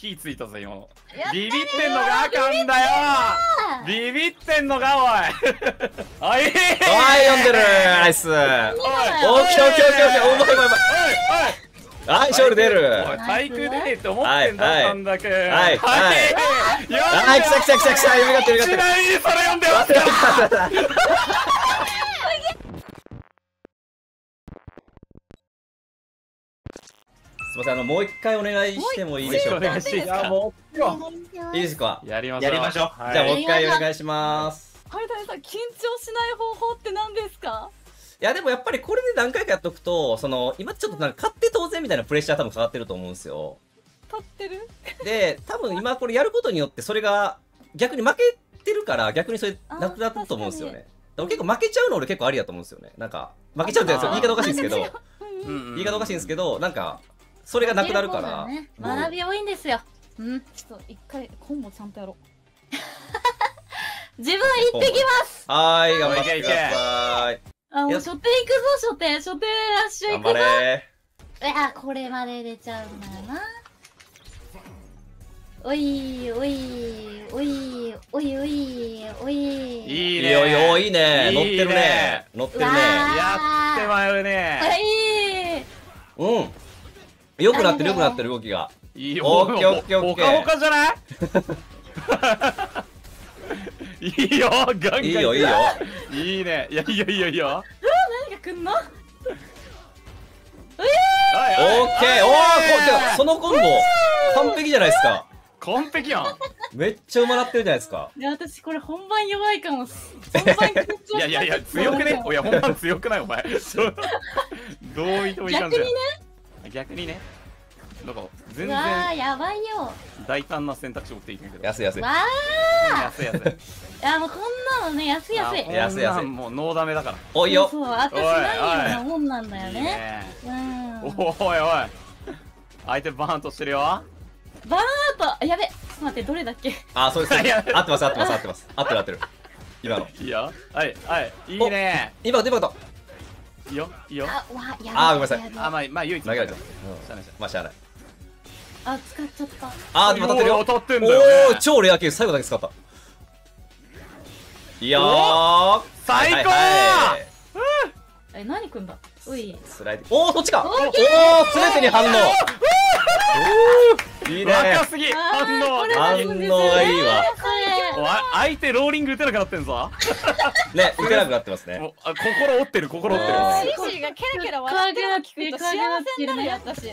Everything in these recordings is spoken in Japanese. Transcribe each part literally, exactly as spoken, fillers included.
火ついたぞ今の。ビビってんのがあかんだよ。ビビってんのがおい。はい。 はい読んでる。ナイス。オッケーオッケーオッケーオッケー。うまいうまいうまい。はい勝利出る。 体育出ねって思ってんだったんだけど。はいはいはい来た来た来た来た。読み勝ってる読み勝ってる。 ちなみにそれ読んでますか。 すみません、あのもう一回お願いしてもいいでしょうか。 お願いしていいですか。もういいですか。 やりまやりましょう。 じゃあもう一回お願いします。 はいだねさん緊張しない方法って何ですか。 いやでもやっぱりこれで何回かやっとくと、その今ちょっとなんか勝って当然みたいなプレッシャー多分かかってると思うんですよ。 立ってる。 で多分今これやることによってそれが逆に負けてるから逆にそれなくなると思うんですよね。でも結構負けちゃうの俺結構ありだと思うんですよね。なんか負けちゃうって言い方おかしいんですけど、言い方おかしいんですけどなんか。それがなくなるから、 ね、学び多いんですよ。 うん、ちょっと一回コンボちゃんとやろう。自分行ってきます。 はーい、頑張ってください。 あ、もう初手行くぞ、初手、初手ラッシュ行くぞ。 頑張れー。いや、これまで出ちゃうんだよな。おいおいおいおいおいおい。 いいね。 いいよいよいいね。乗ってるね。乗ってるね。 やってまいるね。 はい。 うん。良くなってる良くなってる動きが。 いいよ。 オッケーオッケーオッケー。 ほかほかじゃない？いいよ、ガンガン。 いいよいいよ。 いいね。いやいいよいいよいいよ。 うわ、何が来んの？ オッケー。おお、そのコンボ完璧じゃないですか。 完璧やん。 めっちゃうまなってるじゃないですか。 いや、私これ本番弱いかも。本番緊張しいやいやいや強くね。いや本番強くないお前。どういてもいかんじゃん。 逆にね。 逆にね。なんか全然わーやばいよ。 大胆な選択肢持っていくんけど。 安い安い。 わー。 安い安い。 いやもうこんなのね安い安い。 安い安い。 もうノーダメだから。 おいよ。 そう私ないようなもんなんだよね。うん。 おいおい。相手バーンとしてるよ。 バーンとやべ。ちょっと待ってどれだっけ。 あそうです。合ってます合ってます合ってます。合ってる合ってる。今の。 いいよ。はいはいいいね。 今出ました。 いいよいいよ。 あわやあごめんなさい。 あまあまあ唯一。 投げられた。まあしゃあない。 あ使っちゃった。 あーでも当たってるよ。 当たってんだよね。 おお超レア系最後だけ使った。いやー最高。 え何くんだ。 うい。 スライディング。おおそっちか。おお全てに反応。いいね。 若すぎ反応。 反応がいいわ。 相手ローリング打てなくなってんぞ。 ね打てなくなってますね。 心折ってる心折ってる。 シシがケラケラ笑ってるの聞くと幸せになるよ私。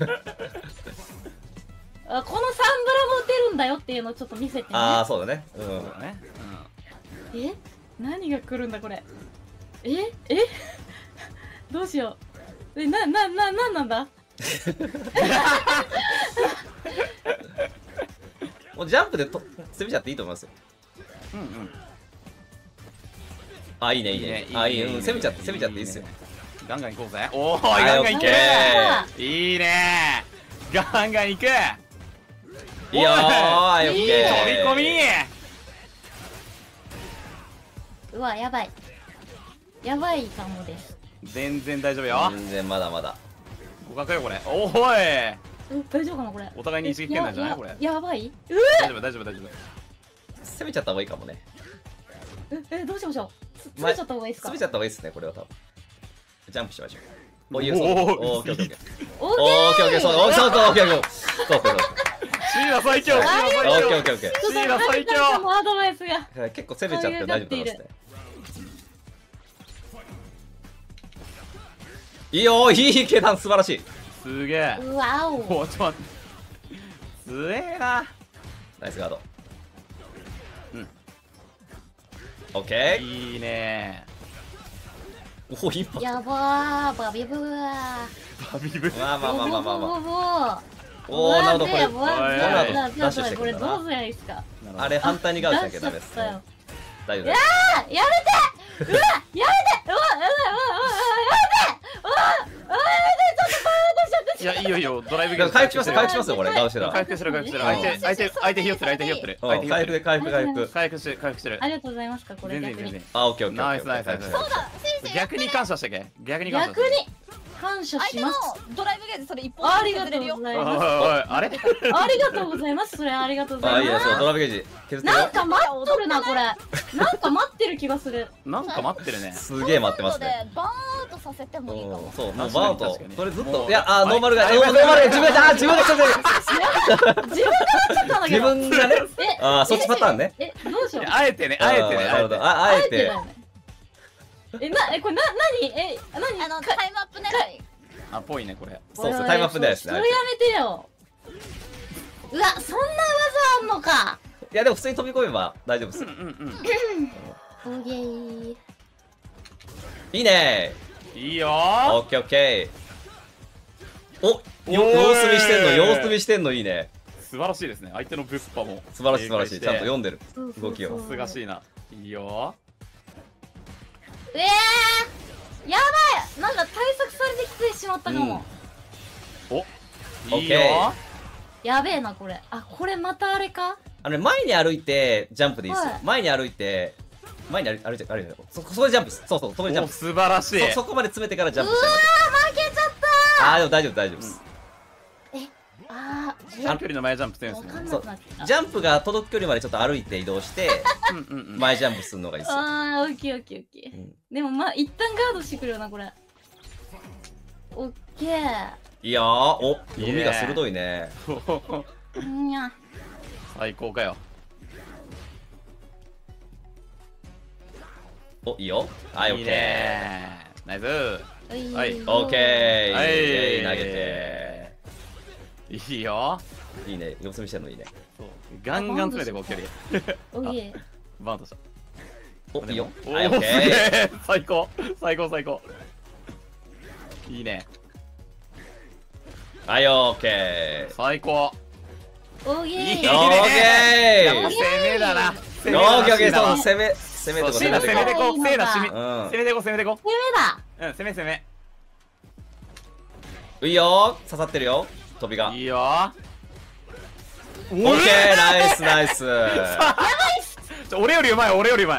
あこのサンブラも打てるんだよっていうのをちょっと見せてね。 ああそうだね。うん。 え何が来るんだこれ。ええどうしよう。えななななんなんだ。 もうジャンプでと攻めちゃっていいと思いますよ。 うんうん。 あいいねいいね。あいいうん攻めちゃって攻めちゃっていいですよ。 ガンガン行こうぜ。おおガンガン行け。いいね。ガンガン行く。 いいよー、 いい飛び込み。 うわやばいやばいかもです。 全然大丈夫よ。 全然まだまだ互角よこれ。おーいえ大丈夫かなこれ。 お互いに一撃圏なんじゃないこれ。 やばい。 大丈夫大丈夫大丈夫。 攻めちゃった方がいいかもね。 ええどうしましょう。詰めちゃった方がいいですか。 詰めちゃった方がいいですねこれは多分。ジャンプしましょう。おいよそう。 おーオッケーオッケーオッケーオッケーそうそうそうオッケーオッケーそうそうそう。 シーラ最強。 オッケーオッケーオッケー。 シーラ最強。 アドバイスが結構攻めちゃって大丈夫だますね。いいよいい系団素晴らしい。 すげえ。 うわお。 おちょっと待って。すげえな。 ナイスガード。 うん。 オッケー。 いいね。 おおインパクト。 やばーバビブー。 バビブ。 まあまあまあまあまあまあ。 おおおなるほどこれ。 これこれどうすりゃいいですか。 あれ反対にガードしなきゃダメですね。大丈夫です。 あやめて。うわやめて。うわうわうわうわやめて。うわうわやめて。ちょっとパワー出しちゃって。 いやいいよいいよドライブ回復します回復しますよこれガードしてたら。 回復してる回復してる。相手相手相手ひよってる相手ひよってる。 回復で回復回復。 回復してる回復してる。 ありがとうございますかこれ逆に。 あオッケーオッケー。 ナイスナイスナイス。逆に感謝したっけ？逆に感謝。 逆に感謝相手のします。 ドライブゲージそれ一本ありが削れるよとうございおいおいます。 おいあれありがとうございます。それありがとうござあいいやそういます。 ドラムゲージ削ってるよ。 なんか待っとるなこれ。なんか待ってる気がする。 なんか待ってるね。 すげえ待ってますね。 でバーンアウトさせてもいいかも。 うんそうもう確かにバウト確かにそれずっもうといやあーはいノーマルがはいノーノーマルが自分であー自分で削ってる自分が待っちゃったんだけ自ど。 分がねえあーそっちパターンね。 えどうしよう。 あえてねあえてねなるほどあああえてだよね。えなえこれな何え何あのかタイムアップ狙い。 えてあぽいねこれ。 そうそうタイムアップですねそれやめてよ。うわそんな技あんのか。 いやでも普通に飛び込めば大丈夫ですうんうんオーケー。 いいねうん。いいよオー。 ッケーオッケーおよおーい様子見してんの様子見してんのいいね素晴らしいですね。相手のブッパも素晴らしい素晴らしいちゃんと読んで。 でるそうそうそう動きをさすがしいな。いいよえー、やばいなんか対策されてきてしまったかも、 ー。お。 オッいいよケー。 やべえなこれあこれまたあれかあのね前に歩いてジャンプでいいですよはい前に歩いて前に歩いて歩いて歩いてそそこでジャンプそうそうそこでジャンプお素晴らしい。 そそこまで詰めてからジャンうわプしてー負けちゃったあーでも大丈夫大丈夫ですあー短距離の前ジャンプ強いですね。 わかんなくなってきたジャンプが届く距離までちょっと歩いて移動してうんうんうん。 前ジャンプするのがいいですよあーオッケーオッケーオッケー、 うんでもまあ一旦ガードしてくるよなこれオッケーいやーお読みが鋭いねうんや最高かよ。 おいいよはいオいいッケねー。ナイス。はいーオッケーはい。 イエーイ投げていいよ。 いいね様子見してんのいいねそうガンガン詰めてこう距離。 オッケーバーンとした。 おいいよおはいオッケーすげーえ最高最高最高。いいね。 はいオッケー最高。 オッケいいねーオッケやっぱー攻めだな。攻めオッケーオッケーだなそう攻め攻めてこそうシーナ攻めてこう。セーナ攻めうん攻めてこう攻めてこ攻めだう。うん攻め攻め。 いいよ刺さってるよ飛びがいいよ。オッオッケーナイスナイス俺よりうまい俺よりうまい。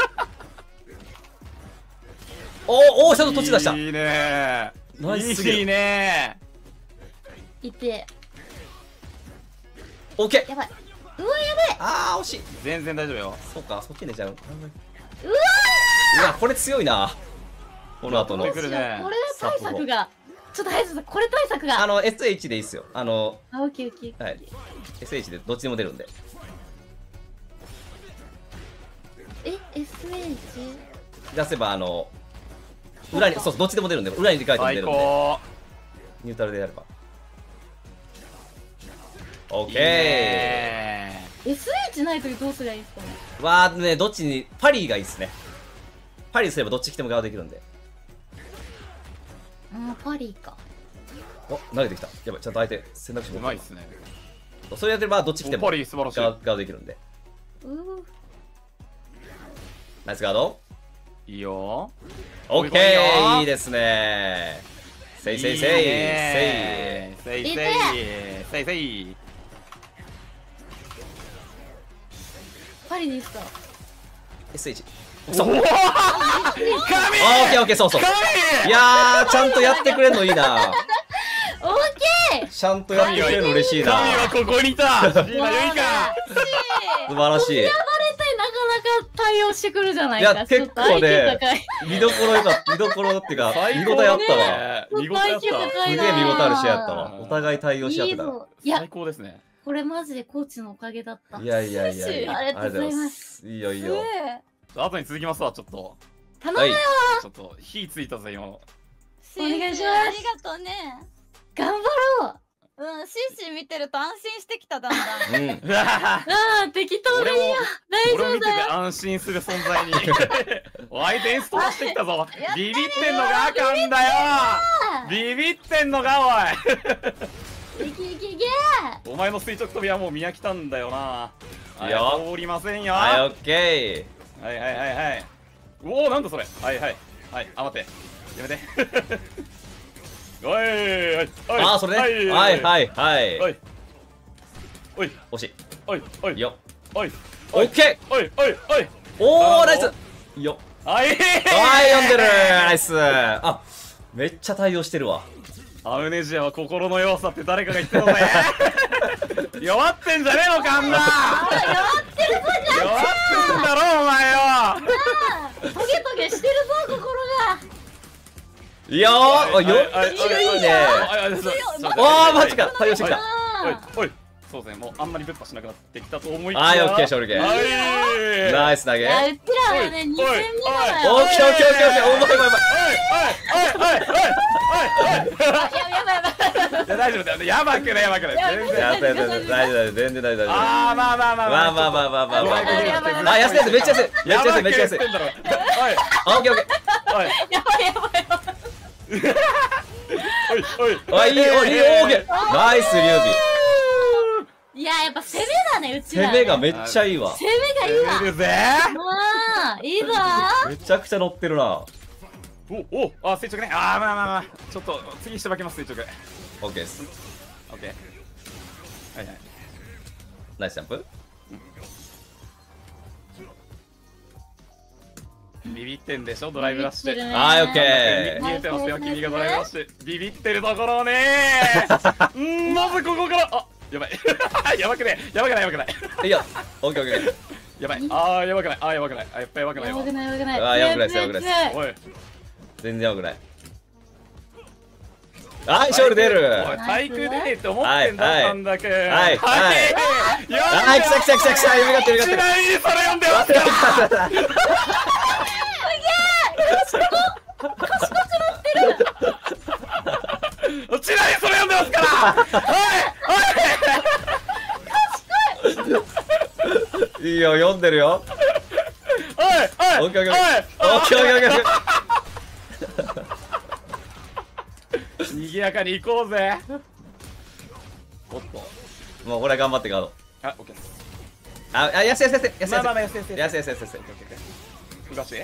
おおちゃんと土地出したいいねー。 ナイスすぎるいいねいてオッケーやばいうわやべえあー惜しいー。全然大丈夫よ。 そうかそっち寝ちゃううわうわこれ強いなこの後のやってくるねこれ対策がちょっと早くこれ対策があの エスエイチ でいいっすよあのあオッケーオッケーはい エスエイチ でどっちでも出るんでえ エスエイチ出せばあの裏にそうそうどっちでも出るんで裏に書いても出最るんで高。 ニュートラルでやればオッいいケねエスエイチ ないときどうすりゃいいですかねーわーねどっちにパリがいいっすねパリすればどっち来てもガードできるんであーパリかお投げてきたやばいちゃんと相手選択肢ー。 もうまいっすね。 それやってればどっち来てもおパリ素晴らしい。 ガーガードできるんでうーナイスガードいいよ。 オッケいいよーいいですねせいせいせいいいねせいせいせいせい。 パリでいいっすかエスエイチおそうお。神。 オッケーオッケーそうそう神。 いやーちゃんとやってくれんのいいなオッケーちゃんとやってくれるの嬉しいな神はここにいた。シーナユイカ。 素晴らしいバレてなかなか対応してくるじゃないかいや結構ねちょっと アイキュー 高い見どころよかった見どころっていうか最高見応えあったわね見応えあっちょっと アイキューた。 高いなすげえ見応えある試合やったわお互い対応し合っいてたいぞいや最高ですね。 これマジでコーチのおかげだったいやいやいやいやありがとうございますいいよいいよ後に続きますわちょっと。 頼むよはいちょっと火ついたぜ今。 お願いしますありがとうね。 頑張ろううん、シンシン見てると安心してきただんだん。 うんうわああ適当でいいよ大俺を見てて丈夫だよ安心する存在にお相手エンスト出してきたぞ。ビビってんのがあかんだよ。ビビってんのがいけいけいけおい。お前の垂直跳びはもう見飽きたんだよな。 いいよはい通りませんよ。 はいオはいッケはいはいはい。おおなんだそれ。はいはいはい。あ待って。やめて。おいおいおい。 ーああそれねはいはいはいおいおい惜しおいおいいよおいオッケおいおいおい。 ーおーあナイスいいよはい。 はい読んでるナイスあめっちゃ対応してるわ。 アムネジアは心の弱さって誰かが言ってたぞね。弱ってんじゃねえのかんな。 あー弱ってるぞ弱ってんだろお前よ。 あートゲトゲしてるぞ心が。 いやー、よんじゅういいね。わあマジか、対応してきた。 おいあおい、そうですね、もうあんまりぶっぱしなくなってきたと思いきや。 はい、オッケー、勝利ゲー。 はいナイス投げ。 ーいやうちらはねにせんにだよ。 オッケーオッケーオッケーオッケー、うまいうまいうまい。 おいおいおいおいおいおい。 ややばいやばい。 いや大丈夫だよ。やばくないやばくない。全然。 やったやったやった、大丈夫大丈夫、全然大丈夫。 ああまあまあまあまあまあまあまあまあまあ。 やばいやばいあ、安い安い、めっちゃ安い。めっちゃ安い、めっちゃ安い。 おいオッケーオッケおいやばいやばいやばい。 おいおい。 ー。あ、いい、おい、いい、オッケー。ナイス、リュウビ。 いややっぱ攻めだねうちら。 攻めがめっちゃいいわ。 攻めがいいわ。 出るぜ。 あーいいぞめちゃくちゃ乗ってるな。 おお、あ垂直ね。ああまあまあまあ。ちょっと次してばけます垂直。 オッケーです。 オッケー。はいはい。 ナイスジャンプ。 ビビってんでしょドライブラッシュ。 はい、オッケー。 見えてますよ君がドライブラッシュ。ビビってるところをねー。うんまずここからあやばいやばくねやばくないやばくないいいよ。オッケーオッケー。 やばいあーやばくないあーやばくないあやっぱやばくないわ。 やばくないやばくない。 あーやばくないですやばくないです強い強いおい全然よくない。はい、勝利出る。 おい体育出ねえって思ってんだはいったんだけど。 はいはいはいはい、来た来た来た来た、よかったよかっちなみにそれ読んでますか。ちなみにそれ読んでますからた。いいよ、読んでるよ。 おいおいおいオッケーオッケー。 おいオッケーオッケーオッケーオッケー。 賑やかに行こうぜ。おっともうこれ頑張ってガード。 あ、オッケーです。 あ、あ、安い安い安い安いまあまあまあ安い安い安い安い安い安い。 ふがし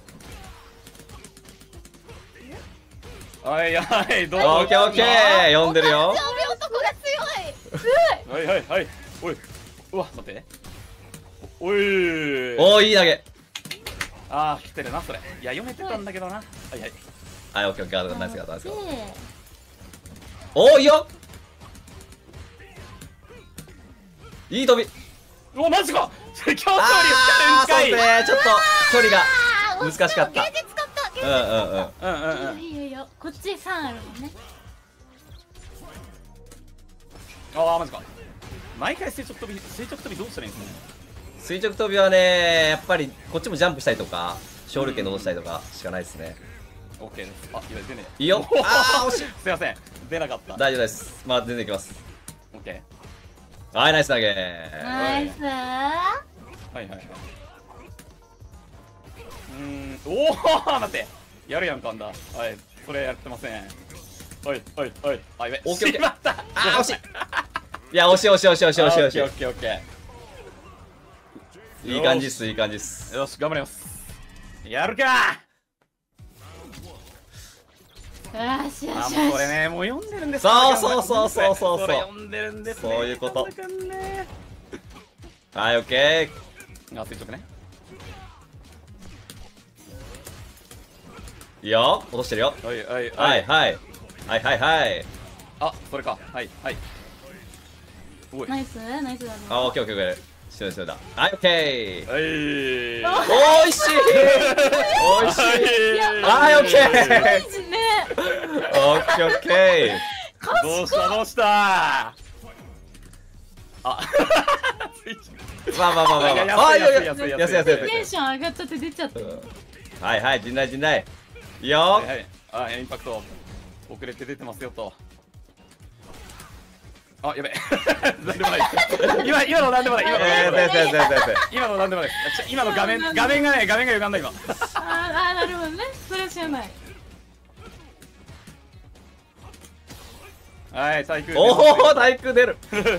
はいはいどうぞ。 オッケーオッケー、読んでるよ。 強い男が強い。 はいはいはいおいうわ待っておいおー、いい投げ。 あー来てるなそれいや読めてたんだけどなはいはいはい、オッケーオッケー、ガードナイスガードナイスガード。 でおー、いいよ。いい飛び。 おマジか競争力あー、そうかいですね、ちょっと距離があー難しかった。 ゲージ使ったゲうんうんうん。 うんうんうんいいよいいよいいよこっちさんあるもんね。 ああマジか毎回垂直跳び垂直跳びどうしたらいいんですかね。 垂直跳びはね、やっぱりこっちもジャンプしたりとか、勝利権戻したりとかしかないですね。 オッケーですあ今出ねえいいよ。あー、惜しい。 すいません出なかった大丈夫です。まあ、全然いきます。 オッケはい、ナイス投げ。 ナイスー。 ーはいはいはいうーんおお待ってやるやんかんだはいそれやってませんはいはいはいあやべオッケーオッケーしまったあー、惜しい。いや、惜しい惜しい惜しい惜しい惜しい惜しオッケーオッケーオッケい。いい感じっす、いい感じっす。 ーよし頑張りますやるかよしよあしよし。 もうこれねもう読んでるんですそうそうそうそうそうそうそれ読んでるんですねそういうことなんだかんねはい、オッケあ垂直ねー。いいよ。落としてるよ。 はいはいはい、はい。はい、はい、はい。 あそれかはいはいおいナイスナイスだね。 あ、オッケーオッケーオッケー。しのしのだ。はい、オッケー。 はいおいしいおいしいはい、オッケー大事ね。 オッケーオッケどうしたどうしたあー。まあまあまあまあまあ。 いやあ、いやいや。 安い安い安い安い安いテンション上がっちゃって出ちゃった。 はいはい、陣内陣内。いいよはいはいあインパクト遅れて出てますよとあやべなんでもない今今のなんでもない今のえー、先生先生今のなんでもないちょ今の画面画面がね画面が歪んだ今あーあーなるほどね。それは知らない。 はい体育おお、体育出る。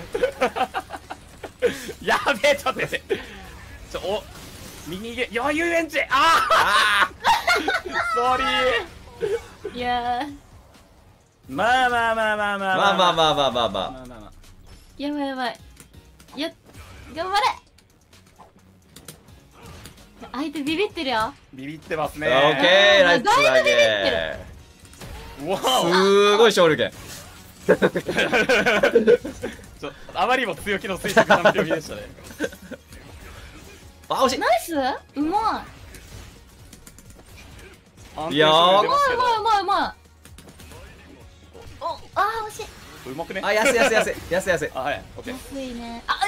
やべえちょっと待ってちょお右げ余裕エンジンああソーリーいやまあまあまあまあまあまあまあまあまあまあままあ。 あまあまあーやばいやばい。や頑張れ。相手ビビってるよ。 ビビってますオねッケー、ナイス投だいぶビビってげ。 わすごい勝利権。 ちょあまりにも強気の垂直三秒でしたね。 あ、惜しい。 ナイス、うまい。 いやーうまいうまいうまいうまい。お、あー惜しい。 うまくね。 あ、安い安い安い安い安い。 あ、はい、オッケー。 安いね。あ、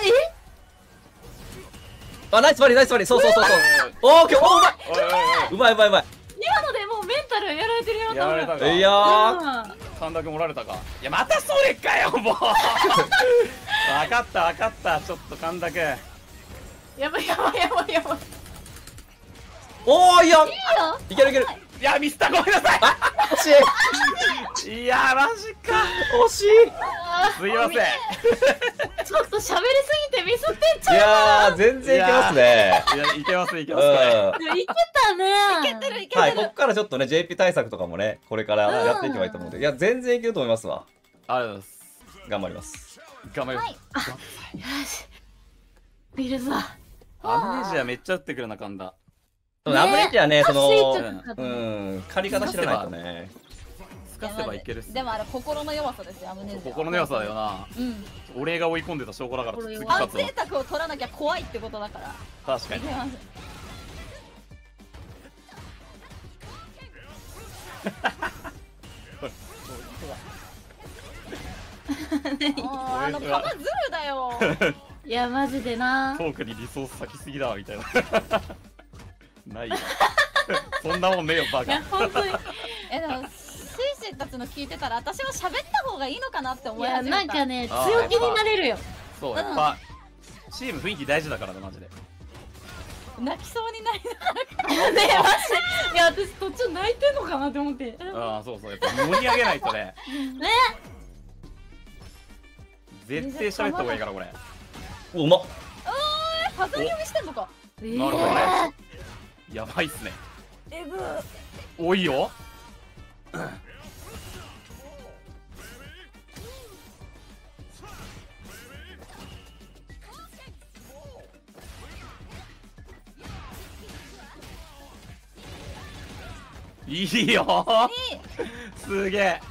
あ、ナイスバリーナイスバリー。そうそうそうそう。おー、今日おうまい。 おいおいおい。 うまいうまいうまい。 今のでもうメンタルやられてるよ。 やられたか。 いやー。 神田君おられたか。いやまたそれかよもう。分かった分かった。ちょっと神田君。 やばいやばいやばいやばい。 おー、いや。 いいよ。 いけるいける。 いやミスった、ごめんなさ惜しい。 い。いやマジか。 惜しい。 すいません。 ちょっと喋りすぎてミスってんちいゃう。 やー、全然いけますね。 いやいけますいけうん。 ますこれ。 はでもいけたね。いけてるいけてる。 い、こっからちょっとね、ジェーピー 対策とかもね、これからやっていけばいいと思うんで、いや、全然いけると思いますわ。 ありがとうございます。 頑張ります。 頑張ります。 よし。いるぞ。 アムネジアめっちゃ打ってくるな神田。 そうねアムレッジはね、その、 スイッチとかうん、借り方知らないとね。 すかせばいけるっす。 でもあれ心の弱さですよ、アムネジア。 心の良さだよな。 うん。 俺が追い込んでた証拠だから心弱次勝つの安。贅沢を取らなきゃ怖いってことだから。 確かにい。けます。あーあの球ずるだよ。いやマジでな。 トークにリソース割きすぎだわみたいな。ないよ。そんなもんねえよバいやカ。 本当に。えでもシーシーたちの聞いてたら私も喋った方がいいのかなって思い始めた。いやなんかねあー強気になれるよ。 そうやっぱチーム雰囲気大事だからなマジで。 泣きそうになりながら。ねえマジで。いや私途中泣いてんのかなって思って。 ああそうそうやっぱ盛り上げないとね。 ね。 絶対喋った方がいいからこれ。 おうまっ。 パズル読みしてんのか。 なるほどね。やばいっすね。 えぐ。 多いよ。いいよ。すげえ。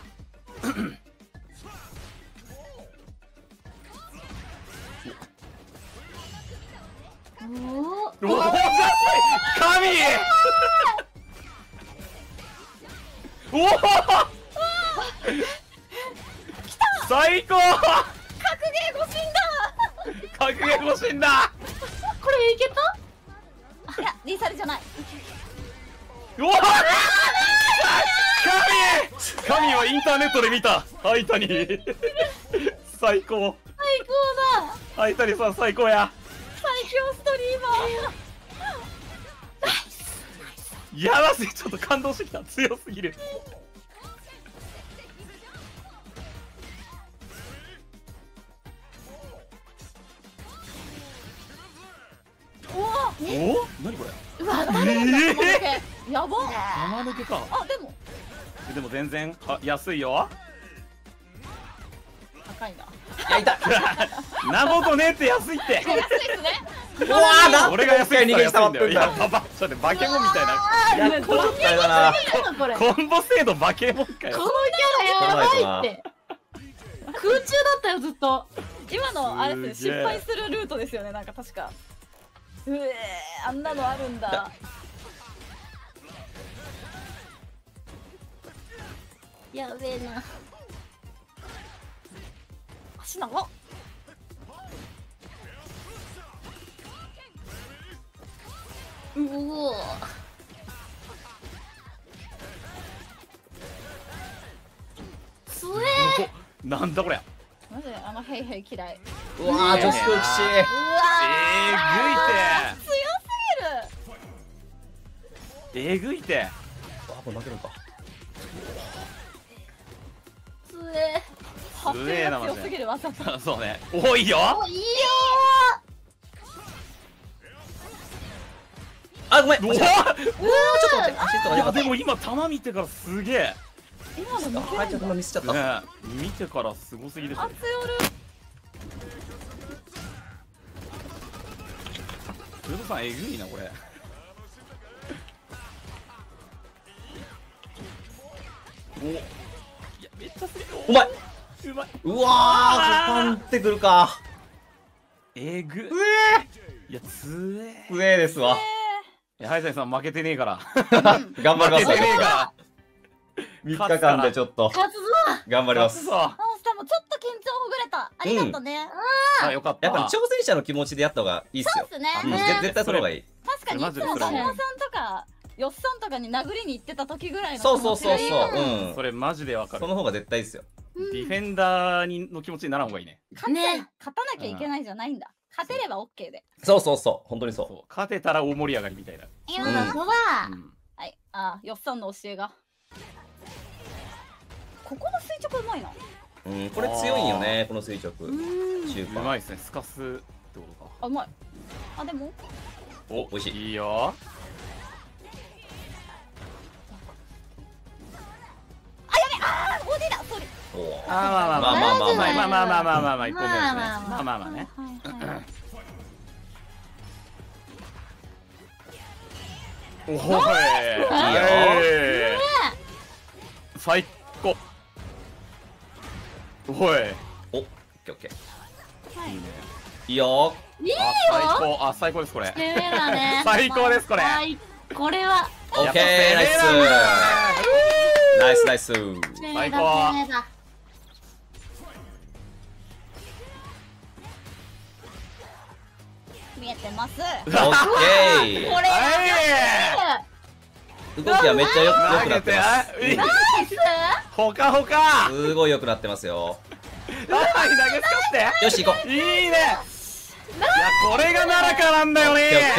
おおおじゃ神。おお最高。 格ゲー越しんだ。 格ゲー越しんだ。 これいけた？いやリーサルじゃない。 うわ神神はインターネットで見た。はい谷最高。 最高だ。 はい谷さん最高や。 最強ストリーマー。 やばすぎ、ちょっと感動してきた。強すぎる。 おお。 お？何これ？ うわ、 ええやば。 玉抜けか。 あ、でもでも全然は安いよ。 高いな。 いや痛い。なことねえって安いって。 安いですね。 うわーな俺が安いって言ったら安いんだよ。い逃げやババちょっとバケモンみたいな。 あいや、このあれだな。 これ。 コンボ精度バケモンかよ。 このキャラやばいって。空中だったよずっと。今のあれですすげえ失敗するルートですよね、なんか確か。うえー、あんなのあるんだ。やべえな。足長っ。うお。つえおなんだこれ。 マジであのヘイヘイ嫌い。 うわー、女子空気し。 うわえー強すぎる。 ぐいて。えぐいて。 あ、これ負けるんか。 つえ発強えな声が強すぎるわざと。 そうね。多いよ。 おいいよあ、ごめん。 うわ間違えたうわー、ちょっと待って。アシストがいや良かった。 でも今球見てからすげえ。 ー。今のあ、 抜けはい、ちょっとミスっちゃった。 ねえ見てからすごすぎでしょあ。つよる。 ルドさんえぐいなこれ。 ちゃすぎる。 うまいうまい。 うわーパンってくるか。 えぐ。 ういや、つえ。 え上ですわ。 いや、ハイサイさん負けてねえから。 頑張ります負けてねえかみっかかんでちょっと勝つぞ。 頑張りら。 ます。 勝つぞ。 あ、でもちょっと緊張ほぐれた。ありがとうね。 あ、よかった。 やっぱり挑戦者の気持ちでやった方がいいっすよ。 そうっすね。 うんねぜ絶対その方がいい。 確かにいつもマジでそれさんまさんとかよっさんとかに殴りに行ってた時ぐらいのそうそうそう気持ちそう。 がいいうん。 それマジでわかる。 その方が絶対いいっすよ。 ディフェンダーにの気持ちにならんほうがいいね。 勝ってね勝たなきゃいけないじゃないんだ。勝てればオッケーで。 そうそうそう。本当にそそう。勝てたら大盛り上がりみたいな。 今うんのは、 うんはい、あ、よっさんの教えが。ここの垂直うまいな。 う。うん、これ強いんよね、この垂直。 うん。 中うま盤。 いですね。スカスってことか。 あ、うまい。あ、でも。 お、 美味しいいいよ。 あ、ボディだ。ソリ。 おーあーまあまあまあまあまあまあまあまあまあまあまあまあまあまあ一本目ですね。 まあまあまあまあまあね。 はいはい。 おほい。 いいよ最高。おい。 お、オッケーオッケー。 いいね。 いいよいいあ、最高。あ、最高ですこれ。 攻めだね。 最高ですこれ。 はい、これはオッケー、ナイスナイスナイス。 攻めだ最高攻めだ。 見えてます。 オッケこれはー。動きはめっちゃよく良い。投げて、 くなってまあ、 す。 いい。ほかほか。 すごい良くなってますよ。 はい、投げつかって。 よし、行こう。 いいね。いや、これが奈良かなんだよオッケーオッケね。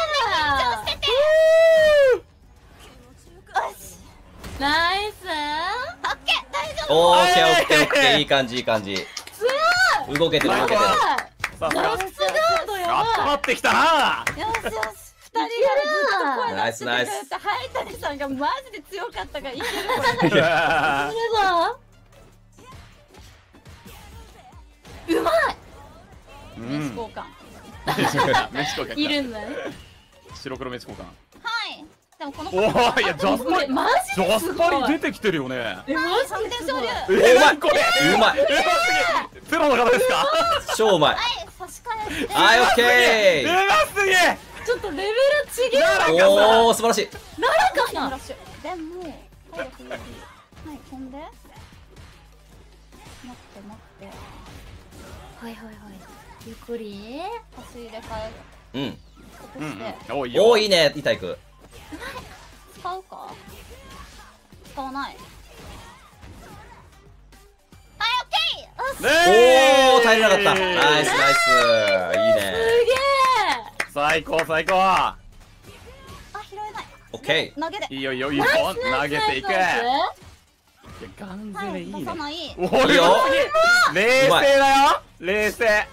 ナイス。 オッケー、大丈ー。オッケーオッケーオッケー、いい感じいい感じ。動けてる動けてる。 さすが。 ラストガードやばい。 集まってきたな。 夫。よしよし。二人がずっと声出しててくれナイスナイて、ハイタニさんがマジで強かったからいけるここれだ。うまうれ。飯ん。 交換。 飯交換。 い。いるんだね。 白黒飯交換。 はい。でもこのおお、いや、ジャスパリ。 これマジャスジですごい。 パリ出てきてるよね。 え、マジ三点勝利。 えうまいこれ。 うまいえ、すげえ。プロの方ですか。 超うまい。 はい、差し替えて。 はい、オッケうますげえ。 ちょっとレベルちげえ。 ー。おー、素晴らしい。 奈良かな。 ラッシュ。でも、体力がいい。はい、飛んで。待って待って。 はいはいはい。ゆっくり。 足入れ替えうん。 る。 うんそして、 うん。おいよ。 おー、いいね、イタイク。 使うか使わない。はい、オッケー。よし。 おー、耐えれなかった。ナイスナイス。いいね。 すげえ。 最高最高。 あ、拾えない。 オッケ投げで。 いいよいいよいいよ。投げていく。いや、ガンゼはい、 レいいね出さ。ない。 おいいいよ冷静だよ。冷静。 あ、やばい、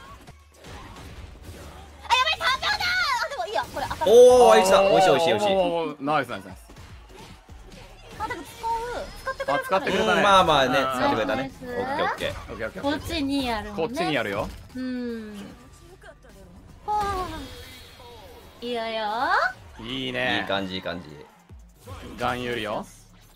さんびょうだ。あ、でもいいや、これ当たー。 る。 おー、いいした。美味しい美味しい美味しい。 おーナイスナイスナイス。 あ、でも使う。使ってくれあるからね。 使ってくれたねうん、まあまあね、 うん使ってくれたね。 ナイスオッケーオッケー。 オッケーオッケーこっちにあるもんね。 こっちにやるよ。 うん。 はいいよよ。 いいいいね。 感じいい感じ。 ガン有利よ。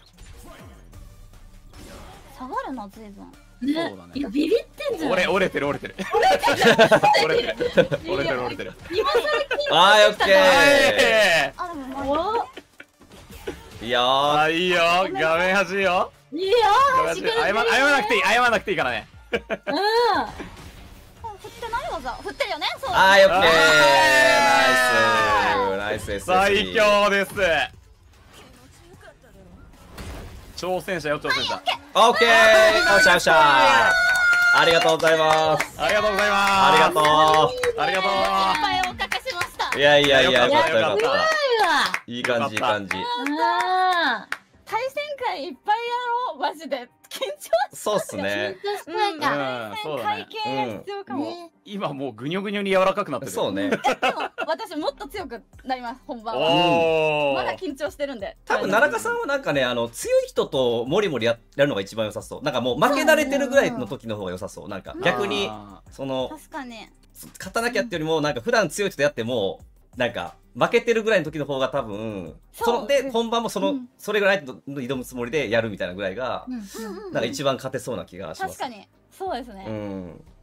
あ、下がるな、随分。 ねそうだねいや、ビビってんじゃん。 折れ折れてる折れてる。折れてる折れてる折れてる。 今最近。 はーい、オッケはい。 あ、でも、まあ、 お。 ー。いいよー。 あ、いいよ。画面端いいよ。 いいよ。 画面端謝謝らなくていい。謝らなくていいからね。 う振ってない技。振ってるよね。そう。 はーい、オッケあー。ナイス。ナイスです。 最強です。挑戦者よ挑戦者。 オッケー。よっしゃよっしゃ。ありがとうございます。 ありがとうございます。 ありがとありがとう。 いっぱいおかけしましたう。い。やいやいや、よよかっかったたよかっ。 よかったいい感じいい感じ。 あ対戦会いっぱいやろう。マジで。緊張そうっすあ。 ね。 緊張したいか。 うん、そうだ会ね。 計が必要かも。 ね。 今もうぐにょぐにょに柔らかくなってる。 そうね。 でも私もっと強くなります。本番は。 おお。 まだ緊張してるんで。 多分奈良さんはなんかね、あの強い人とモリモリややるのが一番良さそう。なんかもう負け慣れてるぐらいの時の方が良さそう。なんか逆にあその確かに。 勝たなきゃっていうよりもなんか普段強い人とやってもなんか負けてるぐらいの時の方が多分そそうので本番もその、 うんそれぐらいの挑むつもりでやるみたいなぐらいが、 うんうんなんか一番勝てそうな気がします。 確かにそうですね、 うん